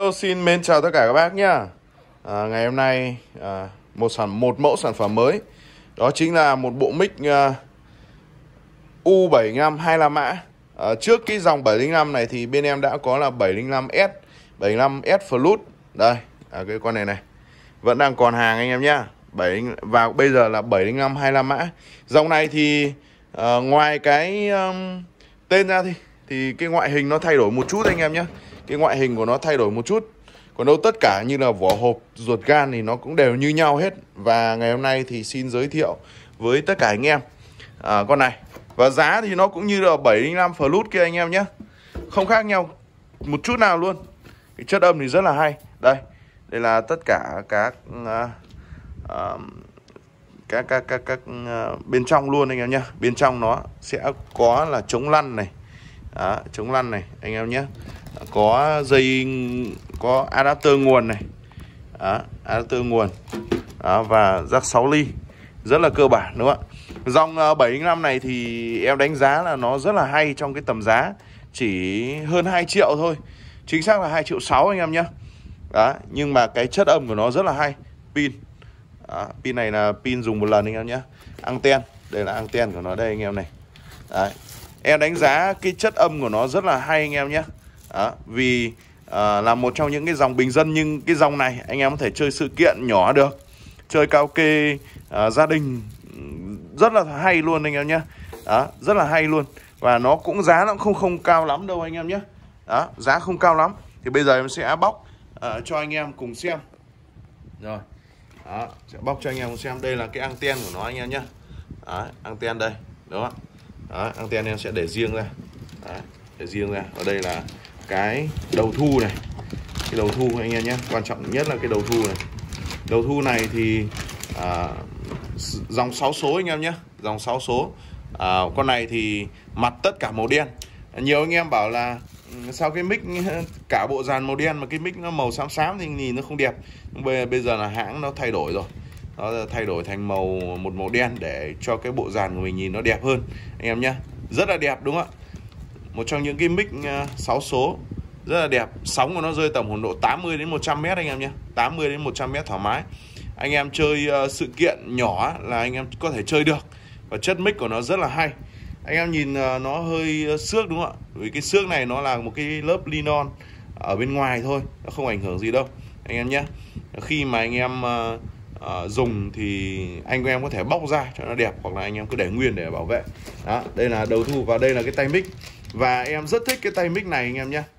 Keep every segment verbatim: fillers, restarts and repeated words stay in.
Hello, xin mến chào tất cả các bác nhá. À, ngày hôm nay à, một sản một mẫu sản phẩm mới, đó chính là một bộ mic uh, U bảy lăm hai mươi lăm mã. À, trước cái dòng bảy không năm này thì bên em đã có là bảy không năm S, bảy không năm S Plus. Đây, à, cái con này này vẫn đang còn hàng anh em nhá. bảy và bây giờ là bảy không năm hai mươi lăm mã. Dòng này thì uh, ngoài cái um, tên ra thì thì cái ngoại hình nó thay đổi một chút anh em nhé. Cái ngoại hình của nó thay đổi một chút. Còn đâu tất cả như là vỏ hộp, ruột gan thì nó cũng đều như nhau hết. Và ngày hôm nay thì xin giới thiệu với tất cả anh em à, con này. Và giá thì nó cũng như là bảy không năm Plus kia anh em nhé. Không khác nhau một chút nào luôn. Cái chất âm thì rất là hay. Đây, đây là tất cả các uh, uh, các các các các uh, bên trong luôn anh em nhé. Bên trong nó sẽ có là chống lăn này. Đó, chống lăn này anh em nhé. Có dây, có adapter nguồn này. Đó, adapter nguồn. Đó, và jack sáu ly. Rất là cơ bản đúng không ạ? Dòng uh, bảy không năm này thì em đánh giá là nó rất là hay trong cái tầm giá. Chỉ hơn hai triệu thôi. Chính xác là hai triệu sáu anh em nhé. Đó, nhưng mà cái chất âm của nó rất là hay. Pin. Đó, pin này là pin dùng một lần anh em nhé. Anten, đây là anten của nó đây anh em này. Đấy. Em đánh giá cái chất âm của nó rất là hay anh em nhé. Đó, vì uh, là một trong những cái dòng bình dân, nhưng cái dòng này anh em có thể chơi sự kiện nhỏ được, chơi karaoke uh, gia đình rất là hay luôn anh em nhé. Đó, rất là hay luôn. Và nó cũng giá nó cũng không không cao lắm đâu anh em nhé. Đó, giá không cao lắm. Thì bây giờ em sẽ bóc uh, cho anh em cùng xem. Rồi. Đó, sẽ bóc cho anh em cùng xem. Đây là cái anten của nó anh em nhé. Đó, anten đây. Đúng không? Đó, anten em sẽ để riêng ra. Đấy, để riêng ra. Ở đây là cái đầu thu này. Cái đầu thu anh em nhé. Quan trọng nhất là cái đầu thu này. Đầu thu này thì à, dòng sáu số anh em nhé. Dòng sáu số. à, Con này thì mặt tất cả màu đen. Nhiều anh em bảo là sao cái mic cả bộ dàn màu đen mà cái mic nó màu xám xám thì nhìn nó không đẹp. Nhưng bây giờ là hãng nó thay đổi rồi. Nó thay đổi thành màu một màu đen để cho cái bộ dàn của mình nhìn nó đẹp hơn anh em nhé. Rất là đẹp đúng không ạ? Một trong những cái mic sáu số rất là đẹp. Sóng của nó rơi tầm khoảng độ tám mươi đến một trăm mét anh em nhé. tám mươi đến một trăm mét thoải mái. Anh em chơi uh, sự kiện nhỏ là anh em có thể chơi được. Và chất mic của nó rất là hay. Anh em nhìn uh, nó hơi uh, xước đúng không ạ? Vì cái xước này nó là một cái lớp linon ở bên ngoài thôi, nó không ảnh hưởng gì đâu anh em nhé. Khi mà anh em uh, uh, dùng thì anh em có thể bóc ra cho nó đẹp, hoặc là anh em cứ để nguyên để bảo vệ. Đó, đây là đầu thu và đây là cái tay mic. Và em rất thích cái tay mic này anh em nhé.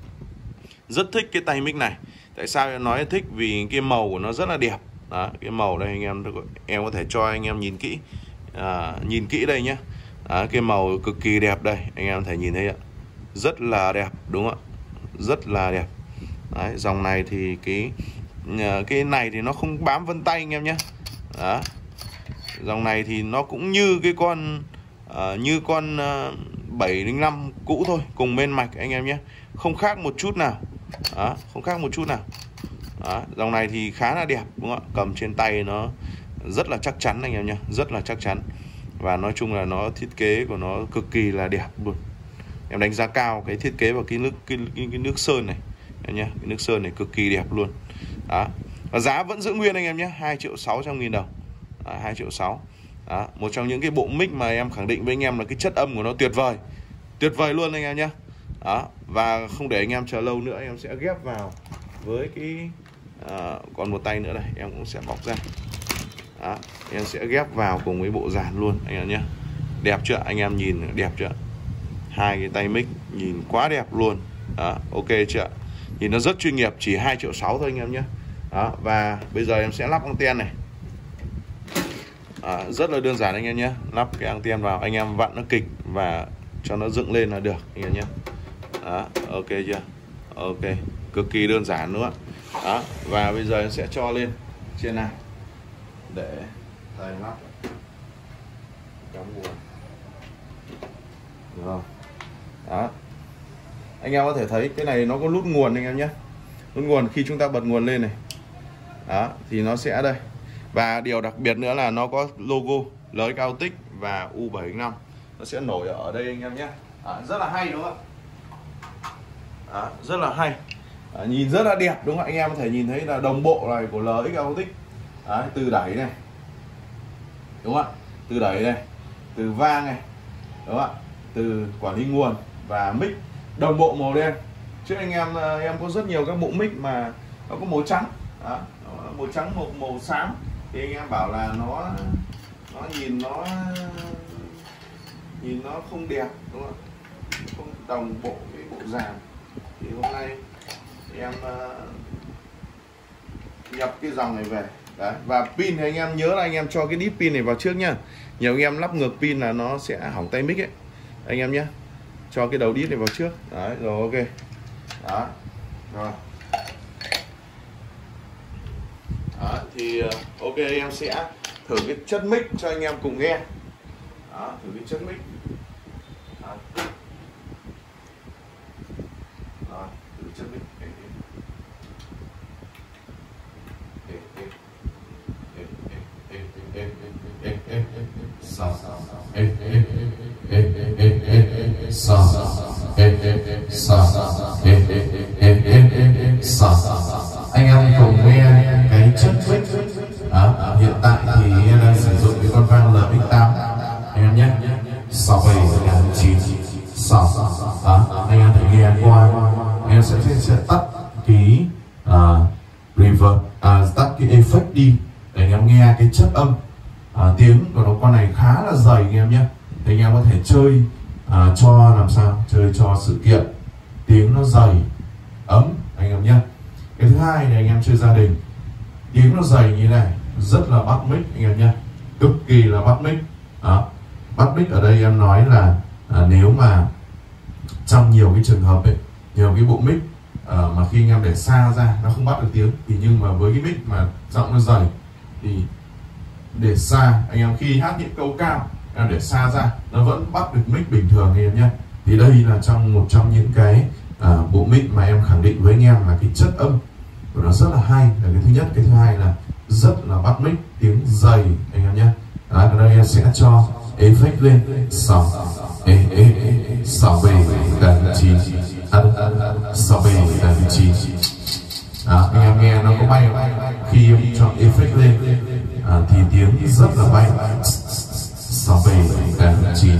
Rất thích cái tay mic này. Tại sao em nói thích? Vì cái màu của nó rất là đẹp. Đó, cái màu đây anh em em có thể cho anh em nhìn kỹ. À, nhìn kỹ đây nhé. Đó, cái màu cực kỳ đẹp đây, anh em có thể nhìn thấy ạ. Rất là đẹp đúng không ạ? Rất là đẹp. Đấy, dòng này thì cái cái này thì nó không bám vân tay anh em nhé. Đó. Dòng này thì nó cũng như cái con uh, như con uh, bảy không năm cũ thôi, cùng bên mạch anh em nhé. Không khác một chút nào. Đó, không khác một chút nào. Đó, dòng này thì khá là đẹp đúng không ạ? Cầm trên tay nó rất là chắc chắn anh em nhé, rất là chắc chắn. Và nói chung là nó thiết kế của nó cực kỳ là đẹp luôn. Em đánh giá cao cái thiết kế và cái nước cái, cái, cái nước sơn này em nhé. Cái nước sơn này cực kỳ đẹp luôn. Đó. Và giá vẫn giữ nguyên anh em nhé, hai triệu sáu trăm nghìn đồng. Đó, hai triệu sáu. Đó, một trong những cái bộ mic mà em khẳng định với anh em là cái chất âm của nó tuyệt vời. Tuyệt vời luôn anh em nhé. Đó, và không để anh em chờ lâu nữa, em sẽ ghép vào với cái à, còn một tay nữa này, em cũng sẽ bóc ra. Đó, em sẽ ghép vào cùng với bộ dàn luôn anh em nhé. Đẹp chưa? Anh em nhìn đẹp chưa? Hai cái tay mic nhìn quá đẹp luôn. Đó, ok chưa? Nhìn nó rất chuyên nghiệp, chỉ hai triệu sáu thôi anh em nhé. Đó, và bây giờ em sẽ lắp anten này. À, rất là đơn giản anh em nhé. Lắp cái anten vào, anh em vặn nó kịch và cho nó dựng lên là được anh em nhé. Đó, ok chưa? Ok, cực kỳ đơn giản nữa. Đó, và bây giờ em sẽ cho lên trên này để thầy lắp cắm nguồn. Được không? Đó, anh em có thể thấy cái này nó có nút nguồn anh em nhé. Nút nguồn khi chúng ta bật nguồn lên này. Đó, thì nó sẽ đây. Và điều đặc biệt nữa là nó có logo Lời Cao Tích và U bảy không năm. Nó sẽ nổi ở đây anh em nhé. À, rất là hay đúng không ạ? Đó, rất là hay. À, nhìn rất là đẹp đúng không? Anh em có thể nhìn thấy là đồng bộ này của lờ ích Acoustic. Đấy, từ đẩy này, đúng không ạ? Từ đẩy này, từ vang này, đúng không ạ? Từ quản lý nguồn và mic đồng bộ màu đen. Chứ anh em em có rất nhiều các bộ mic mà nó có màu trắng, đó, màu trắng một màu xám thì anh em bảo là nó nó nhìn nó nhìn nó không đẹp, đúng không? Không đồng bộ với bộ dàn. Thì hôm nay em uh, nhập cái dòng này về. Đấy. Và pin thì anh em nhớ là anh em cho cái đít pin này vào trước nhá. Nhiều anh em lắp ngược pin là nó sẽ hỏng tay mic ấy anh em nhé. Cho cái đầu đít này vào trước. Đấy, rồi ok. Đó. Rồi. Đó, thì uh, ok em sẽ thử cái chất mic cho anh em cùng nghe. Đó, thử cái chất mic. Đó. Đó, thử chất mic. Anh em cùng nghe cái chất mic. À, hiện tại thì em đang sử dụng cái con vang lờ ích tám anh em nhé, sáu bảy chín sáu. Anh em thể nghe qua, em sẽ sẽ tắt cái uh, reverb, uh, tắt cái effect đi để anh em nghe cái chất âm. À, tiếng của nó con này khá là dày anh em nhé, thì anh em có thể chơi à, cho làm sao chơi cho sự kiện tiếng nó dày ấm anh em nhé. Cái thứ hai là anh em chơi gia đình, tiếng nó dày như này rất là bắt mic anh em nhé, cực kỳ là bắt mic. Đó, bắt mic ở đây em nói là à, nếu mà trong nhiều cái trường hợp ấy, nhiều cái bộ mic à, mà khi anh em để xa ra nó không bắt được tiếng, thì nhưng mà với cái mic mà giọng nó dày thì để xa anh em khi hát những câu cao em để xa ra nó vẫn bắt được mic bình thường anh em nhé. Thì đây là trong một trong những cái à, bộ mic mà em khẳng định với anh em là cái chất âm của nó rất là hay, là cái thứ nhất. Cái thứ hai là rất là bắt mic, tiếng dày anh em nhé. Ở đây em sẽ cho effect lên sáu ê ê ê sáu bảy tám chín sáu bảy tám chín. Anh em nghe nó có bay không? Khi em cho effect lên à, thì tiếng rất là bay. Sáu bảy tám chín,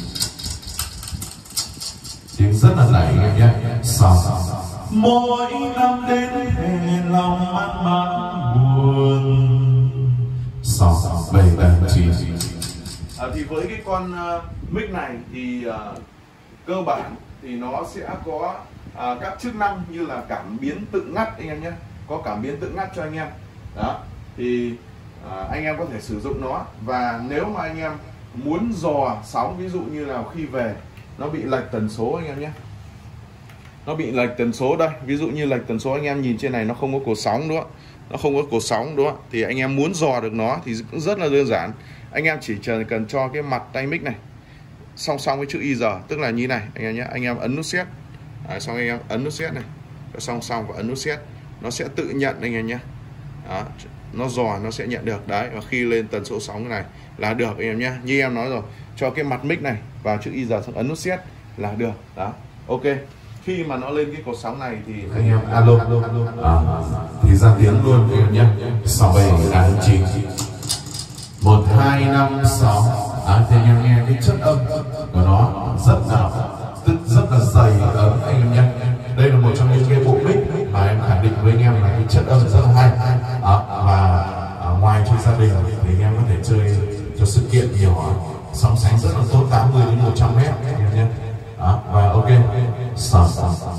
tiếng rất là đẩy anh em nhé. Sáu mỗi năm đến hè lòng mang mát buồn. Sáu bảy tám chín. À, thì với cái con uh, mic này thì uh, cơ bản thì nó sẽ có uh, các chức năng như là cảm biến tự ngắt anh em nhé, có cảm biến tự ngắt cho anh em. Đó thì uh, anh em có thể sử dụng nó. Và nếu mà anh em muốn dò sóng, ví dụ như là khi về nó bị lệch tần số anh em nhé, nó bị lệch tần số đây, ví dụ như lệch tần số anh em nhìn trên này nó không có cột sóng đúng không, nó không có cột sóng đúng không, thì anh em muốn dò được nó thì cũng rất là đơn giản. Anh em chỉ cần cho cái mặt tay mic này song song với chữ i giê, tức là như này anh em nhé. Anh em ấn nút set, à, xong anh em ấn nút set này song song và ấn nút set, nó sẽ tự nhận anh em nhé. Đó, nó dò nó sẽ nhận được đấy, và khi lên tần số sóng này là được anh em nhé. Như em nói rồi, cho cái mặt mic này vào chữ i giê xong ấn nút set là được. Đó, ok. Khi mà nó lên cái cột sóng này thì anh em alo à, thì ra tiếng luôn anh em nhé. Sáu bảy tám chín một hai năm sáu. À, thì anh em nghe cái chất âm của nó rất là rất, rất là dày ấm anh em nhé. Đây là một trong những cái bộ mic mà em khẳng định với anh em là cái chất âm rất là hay. À, và à, ngoài chơi gia đình thì anh em có thể chơi cho sự kiện nhỏ, sóng sánh rất là tốt, tám mươi đến một trăm mét anh em nhé. À, và ok, stop,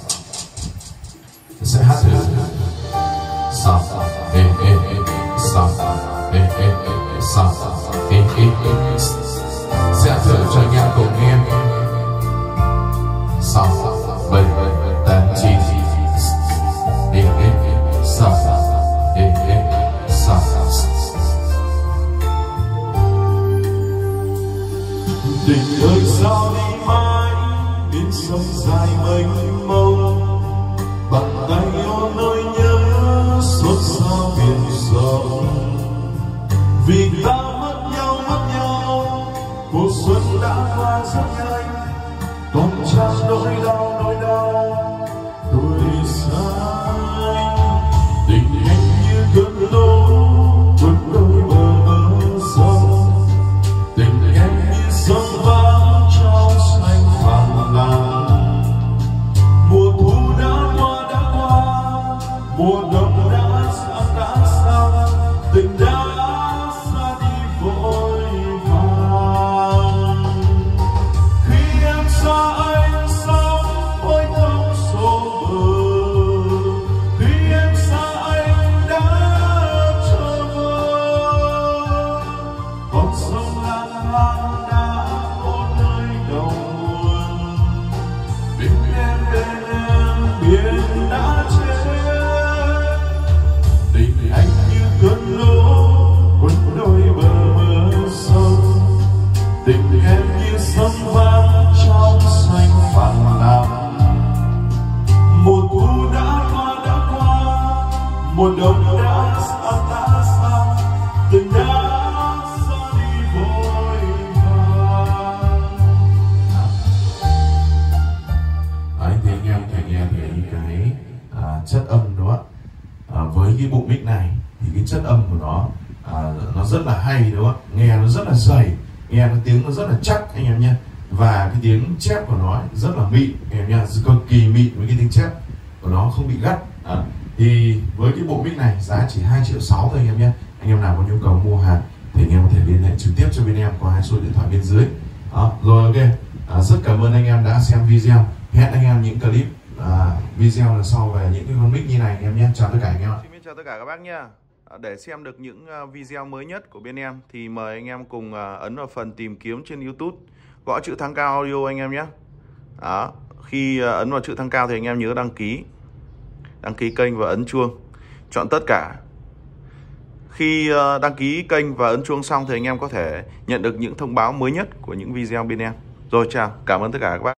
sẽ hát thử stop, ê ê ê, stop, ê ê ê, stop, ê ê ê, sẽ thử cho anh em cùng nghe. Stop, bảy tám chín, ê ê ê, stop, ê ê ê, stop. Tình ơi sao đi mãi biển sông dài mênh mông, bàn tay ôm nỗi nhớ xót xa biển rộng. Vì ta mất nhau mất nhau, mùa xuân đã qua rất nhanh, còn chẳng nỗi đau nỗi đau tuổi xa. mùa đông đã xa đã xa, tình đã xa đi vội vàng. Khi em xa anh sao ôi không số bờ, khi em xa anh đã trở vơ, con sông lang thang đã có nơi đầu nguồn. Bên em bên em biển đã chết, tình anh như cơn lũ cuốn đôi bờ mơ sông, tình em như sông vang trong xanh phẳng lặng. Mùa thu đã qua đã qua, mùa đông đã xa đã xa, tình đã xa đi vội vàng. Đấy, thì anh em thì nghe thấy cái à, chất âm đó à, với cái bộ mic này thì cái chất âm của nó à, nó rất là hay đúng không? Nghe nó rất là dày, nghe nó tiếng nó rất là chắc anh em nhé, và cái tiếng chép của nó rất là mịn anh em nhé, cực kỳ mịn với cái tiếng chép của nó không bị gắt. À, thì với cái bộ mic này giá chỉ hai triệu sáu thôi anh em nhé. Anh em nào có nhu cầu mua hàng thì anh em có thể liên hệ trực tiếp cho bên em qua hai số điện thoại bên dưới. Đó, rồi ok, à, rất cảm ơn anh em đã xem video. Hẹn anh em những clip à, video lần sau về những cái con mic như này anh em nhé. Chào tất cả anh em. Xin chào tất cả các bác nha. Để xem được những video mới nhất của bên em thì mời anh em cùng ấn vào phần tìm kiếm trên YouTube, gõ chữ Thăng Cao Audio anh em nhé. Đó, khi ấn vào chữ Thăng Cao thì anh em nhớ đăng ký đăng ký kênh và ấn chuông, chọn tất cả. Khi đăng ký kênh và ấn chuông xong thì anh em có thể nhận được những thông báo mới nhất của những video bên em. Rồi chào, cảm ơn tất cả các bác.